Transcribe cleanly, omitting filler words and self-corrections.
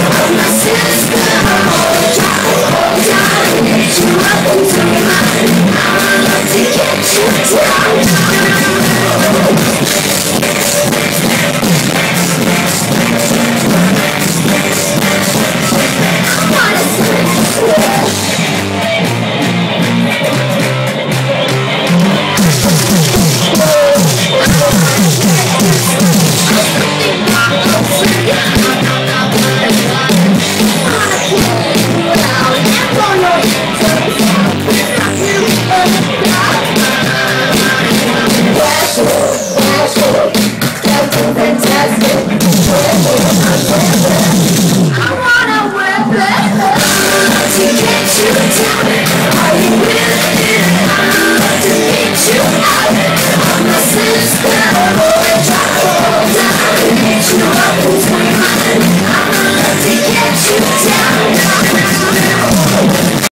Hold on, I need you up until my mind. I wanna to get you down.